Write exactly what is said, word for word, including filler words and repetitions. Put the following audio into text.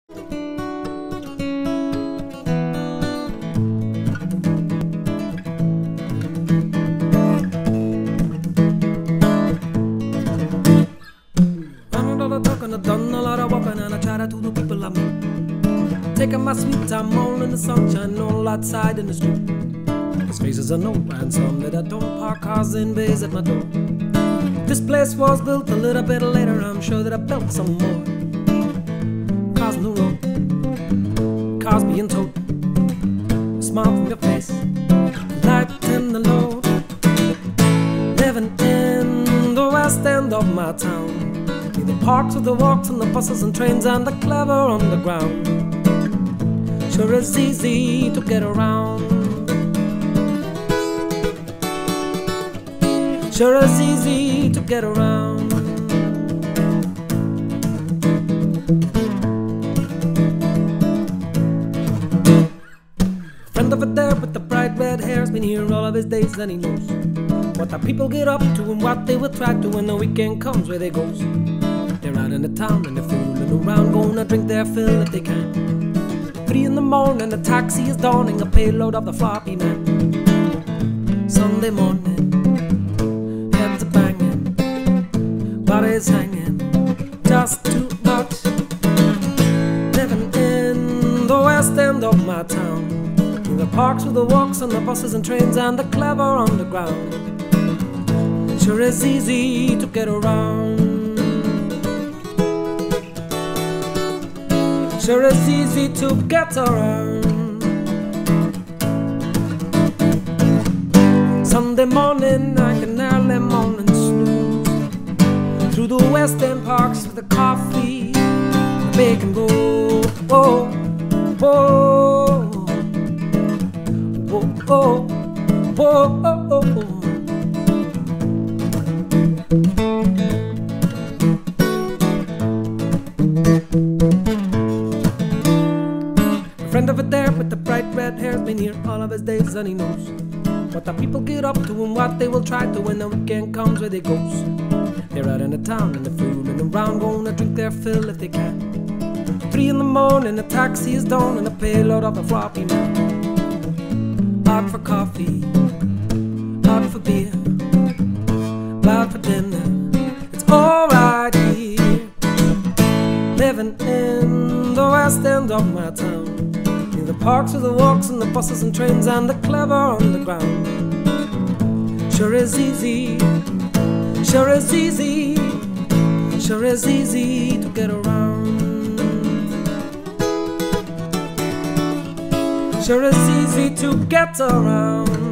I've done a lot of walking and I try to do the people I meet. Taking my sweet time all in the sunshine, all outside in the street. There's faces I know and some that I don't. Park cars in bays at my door. This place was built a little bit later, I'm sure that I built some more. Cars on the road, cars being towed. A smile from your face, light in the load. Living in the west end of my town. The parks with the walks and the buses and trains and the clever underground. Sure is easy to get around. Sure is easy to get around. Friend over there with the bright red hair has been here all of his days and he knows what the people get up to and what they will try to when the weekend comes where they goes. They're out in the town and they're fooling around, gonna drink their fill if they can. Three in the morning, the taxi is dawning, a payload of the floppy man. Sunday morning, heads are banging, bodies hanging, just too much. Living in the west end of my town, in the parks with the walks and the buses and trains and the clever underground. Sure is easy to get around. Sure it's easy to get around. Sunday morning, like an early morning snooze, through the west end parks with the coffee, the bacon roll. Oh, oh, oh, oh, oh, oh, oh, oh. Friend over there with the bright red hair has been here all of his days and he knows what the people get up to and what they will try to when the weekend comes where they goes. They're out in the town and they're fooling around, gonna drink their fill if they can. Three in the morning, the taxi is done and the payload of the floppy man. Out for coffee, out for beer, out for dinner. It's alright here. Living in the west end of my town, the parks with the walks and the buses and trains and the clever underground. Sure is easy, sure is easy, sure is easy to get around. Sure is easy to get around.